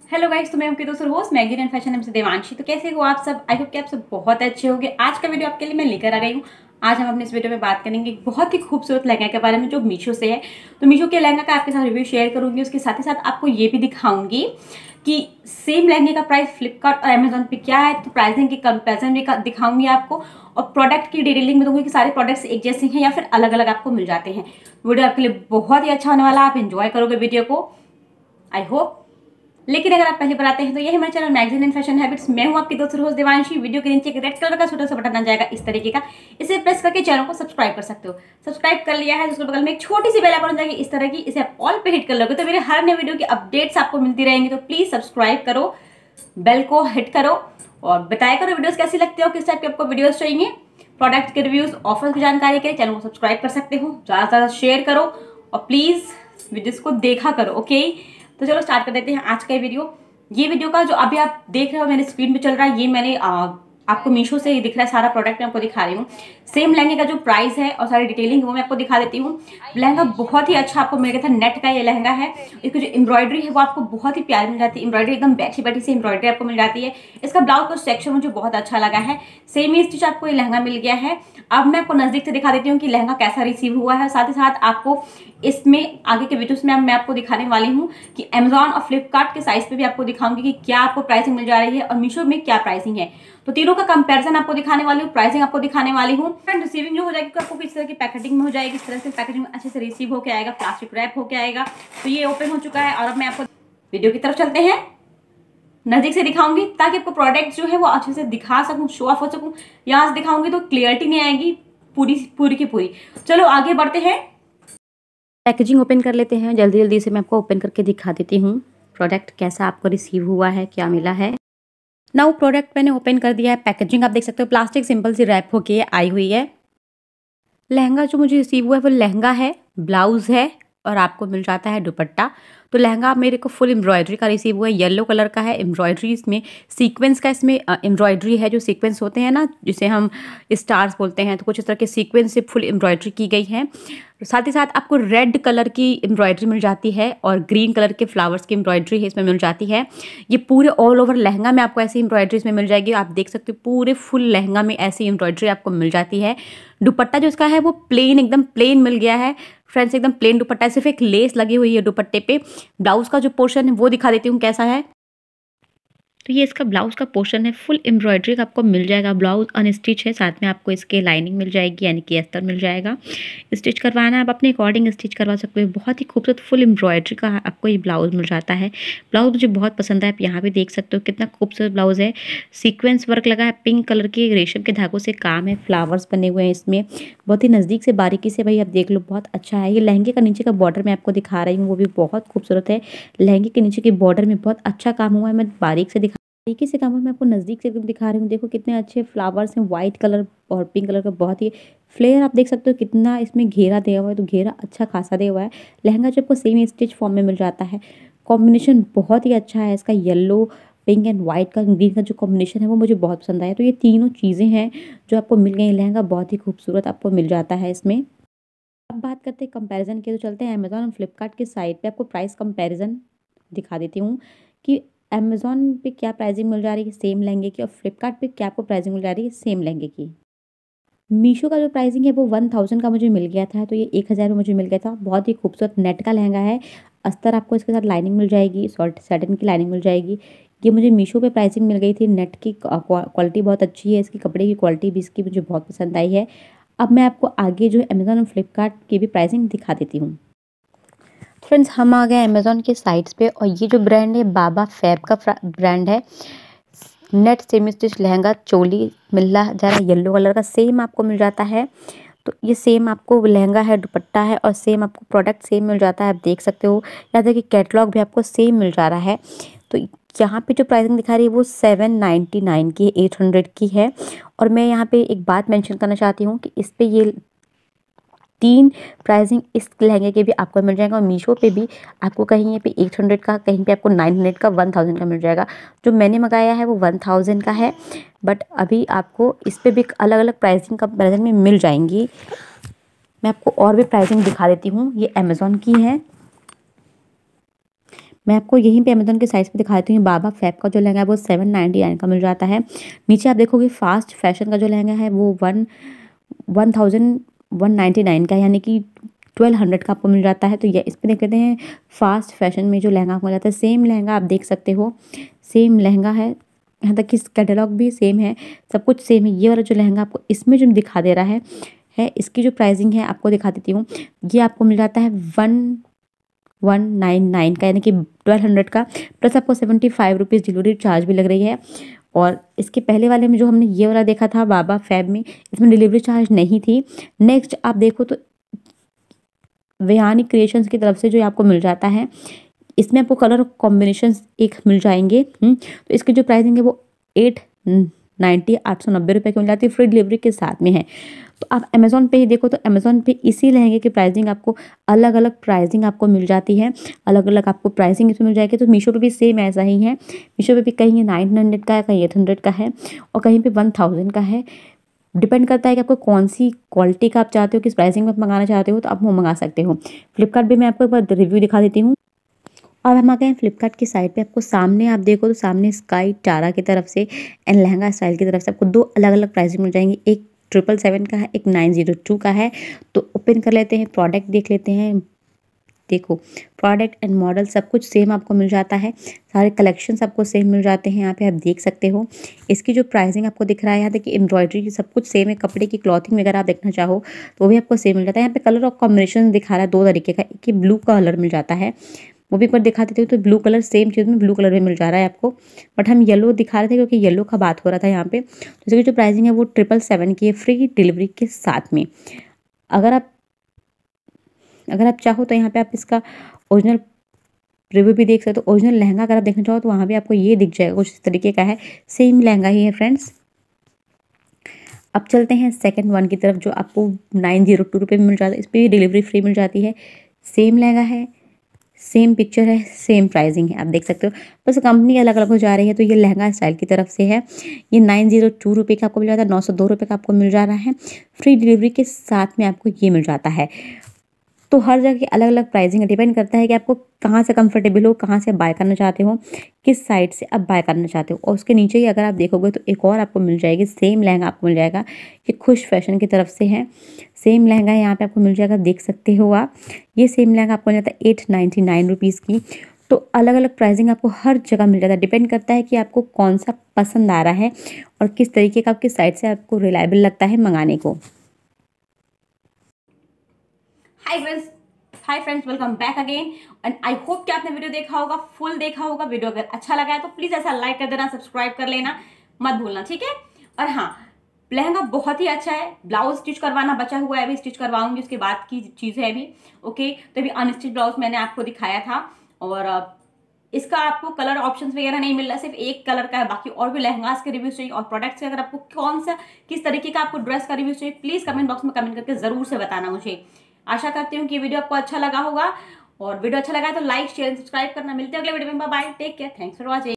Hello guys, तो मैं आपके दोस्त होस्ट मैगजीन एंड फैशन से देवांशी। तो कैसे हो आप सब? आई होप कि आप सब बहुत अच्छे होंगे। आज का वीडियो आपके लिए मैं लेकर आ रही हूँ। आज हम अपने इस वीडियो में बात करेंगे एक बहुत ही खूबसूरत लहंगा के बारे में जो मीशो से है। तो मीशो के लहंगा का आपके साथ रिव्यू शेयर करूंगी। उसके साथ ही साथ आपको ये भी दिखाऊंगी कि सेम लहंगे का प्राइस फ्लिपकार्ट और अमेजोन पे क्या है। तो प्राइसिंग की कंपेरिजन भी दिखाऊंगी आपको, और प्रोडक्ट की डिटेलिंग में दूंगी कि सारे प्रोडक्ट्स एक जैसे हैं या फिर अलग अलग आपको मिल जाते हैं। वीडियो आपके लिए बहुत ही अच्छा होने वाला है, आप एंजॉय करोगे वीडियो को, आई होप। लेकिन अगर आप पहले बार आते हैं तो ये है मेरा channel magazine and fashion habits. मैं हूं आपकी दोस्त होस्ट देवांशी। वीडियो के नीचे एक रेड कलर का छोटा सा बटन आ जाएगा इस तरीके का, इसे प्रेस करके चैनल को सब्सक्राइब कर सकते हो। सब्सक्राइब कर लिया है, उसके बगल में एक छोटी सी बेल आइकन आ जाएगी इस तरह की, इसे आप ऑल पे हिट कर लोगे तो मेरे हर नए वीडियो की अपडेट्स आपको मिलती रहेंगी। तो प्लीज सब्सक्राइब करो, बेल को हिट करो और बताया करो वीडियोस कैसी लगती हो, किस टाइप के आपको वीडियोस चाहिए। प्रोडक्ट के रिव्यूज, ऑफर्स की जानकारी के लिए चैनल को सब्सक्राइब कर सकते हो। ज्यादा से ज्यादा शेयर करो और प्लीज वीडियोस को देखा करो, ओके। तो चलो स्टार्ट कर देते हैं आज का वीडियो। ये वीडियो का जो अभी आप देख रहे हो मेरे स्क्रीन पे चल रहा है, ये मैंने आपको मीशो से ही दिख रहा है। सारा प्रोडक्ट मैं आपको दिखा रही हूँ। सेम लहंगे का जो प्राइस है और सारी डिटेलिंग वो मैं आपको दिखा देती हूँ। लहंगा बहुत ही अच्छा आपको मिल गया था। नेट का ये लहंगा है। इसकी जो एम्ब्रॉयडरी है वो आपको बहुत ही प्यारी मिल जाती है। एम्ब्रॉयडरी एकदम बैठी बैठी से एम्ब्रॉयडरी आपको मिल जाती है। इसका ब्लाउज का सेक्शन मुझे बहुत अच्छा लगा है। सेम ही स्टिच आपको ये लहंगा मिल गया है। अब मैं आपको नजदीक से दिखा देती हूँ कि लहंगा कैसा रिसीव हुआ है। साथ ही साथ आपको इसमें आगे के वीडियोस में मैं आपको दिखाने वाली हूँ कि अमेजॉन और फ्लिपकार्ट के साइज पे भी आपको दिखाऊंगी कि क्या आपको प्राइसिंग मिल जा रही है और मीशो में क्या प्राइसिंग है। तो तीनों का कंपैरिजन आपको दिखाने वाली हूँ, प्राइसिंग आपको दिखाने वाली हूँ। एंड रिसीविंग जो हो जाएगी तो आपको किस तरह की पैकेजिंग में हो जाएगी, इस तरह से पैकेजिंग अच्छे से रिसीव होकर आएगा, प्लास्टिक रैप होकर आएगा। तो ये ओपन हो चुका है और अब मैं आपको वीडियो की तरफ चलते हैं, नजदीक से दिखाऊंगी ताकि आपको प्रोडक्ट जो है वो अच्छे से दिखा सकूं, शो ऑफ हो सकूं। यहाँ से दिखाऊंगी तो क्लियरिटी नहीं आएगी पूरी की पूरी। चलो आगे बढ़ते हैं, पैकेजिंग ओपन कर लेते हैं। जल्दी जल्दी से मैं आपको ओपन करके दिखा देती हूँ प्रोडक्ट कैसा आपको रिसीव हुआ है, क्या मिला है। नाउ प्रोडक्ट मैंने ओपन कर दिया है। पैकेजिंग आप देख सकते हो, प्लास्टिक सिंपल सी रैप होके आई हुई है। लहंगा जो मुझे रिसीव हुआ है वो लहंगा है, ब्लाउज है और आपको मिल जाता है दुपट्टा। तो लहंगा मेरे को फुल एम्ब्रॉयडरी का रिसीव हुआ है, येलो कलर का है। एम्ब्रॉयडरी इसमें सीक्वेंस का इसमें एम्ब्रॉयडरी है। जो सीक्वेंस होते हैं ना, जिसे हम स्टार्स बोलते हैं, तो कुछ इस तरह के सीक्वेंस से फुल एम्ब्रॉयडरी की गई है। साथ ही साथ आपको रेड कलर की एम्ब्रॉयडरी मिल जाती है और ग्रीन कलर के फ्लावर्स की एम्ब्रॉयडरी है इसमें मिल जाती है। ये पूरे ऑल ओवर लहंगा में आपको ऐसी एम्ब्रॉयडरी इसमें मिल जाएगी। आप देख सकते हो पूरे फुल लहंगा में ऐसी एम्ब्रॉयडरी आपको मिल जाती है। दुपट्टा जो इसका है वो प्लेन, एकदम प्लेन मिल गया है फ्रेंड्स, एकदम प्लेन दुपट्टा है, सिर्फ एक लेस लगी हुई है दुपट्टे पे। ब्लाउज का जो पोर्शन है वो दिखा देती हूँ कैसा है। तो ये इसका ब्लाउज का पोर्शन है, फुल एम्ब्रॉयडरी का आपको मिल जाएगा। ब्लाउज अनस्टिच है, साथ में आपको इसके लाइनिंग मिल जाएगी, यानी कि अस्तर मिल जाएगा। स्टिच करवाना आप अपने अकॉर्डिंग स्टिच करवा सकते हो। बहुत ही खूबसूरत फुल एम्ब्रॉयडरी का आपको ये ब्लाउज मिल जाता है। ब्लाउज मुझे बहुत पसंद है। आप यहाँ पे देख सकते हो कितना खूबसूरत ब्लाउज है। सीक्वेंस वर्क लगा है, पिंक कलर के रेशम के धागों से काम है, फ्लावर्स बने हुए हैं इसमें। बहुत ही नज़दीक से बारीकी से भाई आप देख लो, बहुत अच्छा है। ये लहंगे का नीचे का बॉर्डर मैं आपको दिखा रही हूँ, वो भी बहुत खूबसूरत है। लहंगे के नीचे के बॉर्डर में बहुत अच्छा काम हुआ है। मैं बारीक से तरीके से काम है, मैं आपको नज़दीक से एकदम दिखा रही हूँ। देखो कितने अच्छे फ्लावर्स हैं, वाइट कलर और पिंक कलर का। बहुत ही फ्लेयर आप देख सकते हो कितना इसमें घेरा दिया हुआ है, तो घेरा अच्छा खासा दिया हुआ है। लहंगा जो आपको सेम स्टिच फॉर्म में मिल जाता है। कॉम्बिनेशन बहुत ही अच्छा है इसका, येलो पिंक एंड वाइट का, ग्रीन का जो कॉम्बिनेशन है वो मुझे बहुत पसंद आया। तो ये तीनों चीज़ें हैं जो आपको मिल गई। लहंगा बहुत ही खूबसूरत आपको मिल जाता है इसमें। अब बात करते हैं कंपैरिजन की, तो चलते हैं अमेजॉन और फ्लिपकार्ट के साइट पे। आपको प्राइस कंपैरिजन दिखा देती हूँ कि अमेजॉन पे क्या प्राइसिंग मिल जा रही है सेम लहंगे की और फ्लिपकार्ट पे क्या आपको प्राइसिंग मिल जा रही है सेम लहंगे की। मीशो का जो प्राइसिंग है वो 1000 का मुझे मिल गया था, तो ये 1000 में मुझे मिल गया था। बहुत ही खूबसूरत नेट का लहंगा है। अस्तर आपको इसके साथ लाइनिंग मिल जाएगी, शॉर्ट सैटिन की लाइनिंग मिल जाएगी। ये मुझे मीशो पे प्राइसिंग मिल गई थी। नेट की क्वालिटी बहुत अच्छी है, इसकी कपड़े की क्वालिटी भी इसकी मुझे बहुत पसंद आई है। अब मैं आपको आगे जो है अमेजॉन और फ्लिपकार्ट की भी प्राइसिंग दिखा देती हूँ। फ्रेंड्स हम आ गए अमेजोन के साइट्स पे और ये जो ब्रांड है बाबा फैब का ब्रांड है। Net semi stitch lehenga choli मिल रहा जा रहा है, येलो कलर का सेम आपको मिल जाता है। तो ये सेम आपको लहंगा है, दुपट्टा है और सेम आपको प्रोडक्ट सेम मिल जाता है। आप देख सकते हो यहाँ देखिए कैटलॉग भी आपको सेम मिल जा रहा है। तो यहाँ पे जो प्राइसिंग दिखा रही है वो 799 की, 800 की है। और मैं यहाँ पे एक बात मेंशन करना चाहती हूँ कि इस पे ये 3 प्राइसिंग इस लहंगे के भी आपको मिल जाएगा और मीशो पे भी आपको कहीं पे 800 का, कहीं पे आपको 900 का, 1000 का मिल जाएगा। जो मैंने मंगाया है वो 1000 का है, बट अभी आपको इस पे भी अलग अलग प्राइसिंग कंपैरिजन में मिल जाएंगी। मैं आपको और भी प्राइसिंग दिखा देती हूँ। ये अमेज़ॉन की है। मैं आपको यहीं पे अमेज़न के साइट्स पे दिखाती हूँ। बाबा फैब का जो लहंगा है वो 799 का मिल जाता है। नीचे आप देखोगे फास्ट फैशन का जो लहंगा है वो 1199 का, यानी कि 1200 का आपको मिल जाता है। तो ये इस पे देख लेते हैं फास्ट फैशन में जो लहंगा आपको मिल जाता है। सेम लहंगा आप देख सकते हो, सेम लहंगा है, यहाँ तक कि कैटलॉग भी सेम है, सब कुछ सेम है। ये वाला जो लहंगा आपको इसमें जो दिखा दे रहा है इसकी जो प्राइसिंग है आपको दिखा देती हूँ। ये आपको मिल जाता है 1199 का, यानी कि 1200 का, प्लस आपको 75 रुपीज़ डिलीवरी चार्ज भी लग रही है। और इसके पहले वाले में जो हमने ये वाला देखा था बाबा फैब में, इसमें डिलीवरी चार्ज नहीं थी। नेक्स्ट आप देखो तो वेहानी क्रिएशंस की तरफ से जो आपको मिल जाता है, इसमें आपको कलर कॉम्बिनेशन एक मिल जाएंगे। तो इसकी जो प्राइसिंग है वो 890 रुपये की मिल जाती है, फ्री डिलीवरी के साथ में है। तो आप अमेज़ॉन पे ही देखो तो अमेज़ॉन पे इसी लहंगे की प्राइसिंग आपको अलग अलग प्राइसिंग आपको मिल जाती है, अलग अलग आपको प्राइसिंग इसमें मिल जाएगी। तो मीशो पे भी सेम ऐसा ही है। मीशो पे भी कहीं 900 का है, कहीं 800 का है, और कहीं पे 1000 का है। डिपेंड करता है कि आपको कौन सी क्वालिटी का आप चाहते हो, किस प्राइसिंग में आप मंगाना चाहते हो, तो आप वो मंगा सकते हो। फ्लिपकार्ट भी मैं आपको एक बार रिव्यू दिखा देती हूँ। अब हम आ गए हैं फ्लिपकार्ट की साइट पे। आपको सामने आप देखो तो सामने स्काई टारा की तरफ से एंड लहंगा स्टाइल की तरफ से आपको दो अलग अलग प्राइसिंग मिल जाएंगी। एक 777 का है, एक 902 का है। तो ओपन कर लेते हैं, प्रोडक्ट देख लेते हैं। देखो प्रोडक्ट एंड मॉडल सब कुछ सेम आपको मिल जाता है, सारे कलेक्शंस आपको सेम मिल जाते हैं। यहाँ पे आप देख सकते हो इसकी जो प्राइसिंग आपको दिख रहा है, यहाँ देखिए एम्ब्रॉयडरी की सब कुछ सेम है। कपड़े की क्लॉथिंग वगैरह आप देखना चाहो तो वो भी आपको सेम मिल जाता है। यहाँ पे कलर और कॉम्बिनेशन दिखा रहा है दो तरीके का, एक ब्लू कलर मिल जाता है, वो भी एक बार दिखा देती हूँ। तो ब्लू कलर सेम चीज़ में ब्लू कलर में मिल जा रहा है आपको, बट हम येलो दिखा रहे थे क्योंकि येलो का बात हो रहा था यहाँ पे। तो इसकी जो प्राइसिंग है वो 777 की है, फ्री डिलीवरी के साथ में। अगर आप चाहो तो यहाँ पे आप इसका ओरिजिनल रिव्यू भी देख सकते हो। ओरिजिनल लहंगा अगर आप देखना चाहो तो वहाँ भी आपको ये दिख जाएगा, कुछ इस तरीके का है, सेम लहंगा ही है फ्रेंड्स। अब चलते हैं सेकंड वन की तरफ, जो आपको 902 रुपये में मिल जाता है। इस पर भी डिलीवरी फ्री मिल जाती है। सेम लहंगा है, सेम पिक्चर है, सेम प्राइसिंग है, आप देख सकते हो, बस कंपनी अलग अलग हो जा रही है। तो ये लहंगा स्टाइल की तरफ से है, ये 902 रुपये का आपको मिल जाता है, 902 रुपये का आपको मिल जा रहा है। फ्री डिलीवरी के साथ में आपको ये मिल जाता है। तो हर जगह की अलग अलग प्राइसिंग डिपेंड करता है कि आपको कहाँ से कंफर्टेबल हो, कहाँ से बाय करना चाहते हो, किस साइट से आप बाय करना चाहते हो। और उसके नीचे ही अगर आप देखोगे तो एक और आपको मिल जाएगी, सेम लहंगा आपको मिल जाएगा। ये खुश फैशन की तरफ से है, सेम लहंगा यहाँ पे आपको मिल जाएगा, देख सकते हो आप। ये सेम लहंगा आपको मिल जाता है 899 रुपीज़ की। तो अलग अलग प्राइसिंग आपको हर जगह मिल जाता है, डिपेंड करता है कि आपको कौन सा पसंद आ रहा है और किस तरीके का आपकी साइट से आपको रिलायबल लगता है मंगाने को। Hi friends, welcome back again and I hope कि आपने वीडियो देखा होगा, फुल देखा होगा। वीडियो अगर अच्छा लगा है तो प्लीज ऐसा लाइक कर देना, सब्सक्राइब कर लेना मत भूलना, ठीक है। और हाँ, लहंगा बहुत ही अच्छा है। ब्लाउज स्टिच करवाना बचा हुआ है, अभी स्टिच करवाऊंगी, उसके बाद की चीज है अभी। ओके, तो अभी अनस्टिच ब्लाउज मैंने आपको दिखाया था, और इसका आपको कलर ऑप्शंस वगैरह नहीं मिल रहा, सिर्फ एक कलर का है। बाकी और भी लहंगास के रिव्यूज चाहिए और प्रोडक्ट्स के, अगर आपको कौन सा किस तरीके का आपको ड्रेस का रिव्यू चाहिए, प्लीज कमेंट बॉक्स में कमेंट करके जरूर से बताना मुझे। आशा करती हूँ कि वीडियो आपको अच्छा लगा होगा, और वीडियो अच्छा लगा तो लाइक शेयर सब्सक्राइब करना। मिलते हैं अगले वीडियो में, bye bye, take care, thanks for watching.